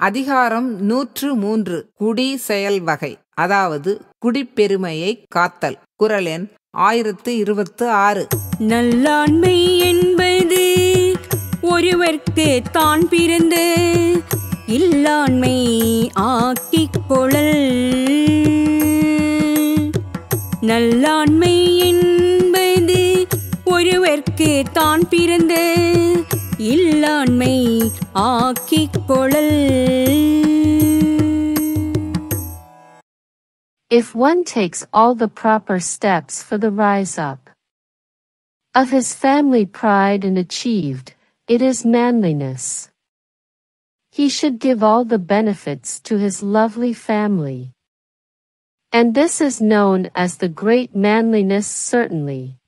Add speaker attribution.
Speaker 1: அதிகாரம் 103 குடி செயல் வகை, அதாவது குடிப்பெருமையை காத்தல். குறள் எண் 1026.
Speaker 2: நல்லாண்மை என்பது ஒருவர்க்கு தான் பிறந்து இல்லாண்மை ஆக்கிக் கொளல். நல்லாண்மை என்பது ஒருவர்க்கு தான் பிறந்து இல்லாண்மை ஆக்கிக் கொளல்.
Speaker 3: If one takes all the proper steps for the rise up of his family pride and achieved, it is manliness. He should give all the benefits to his lovely family. And this is known as the great manliness certainly.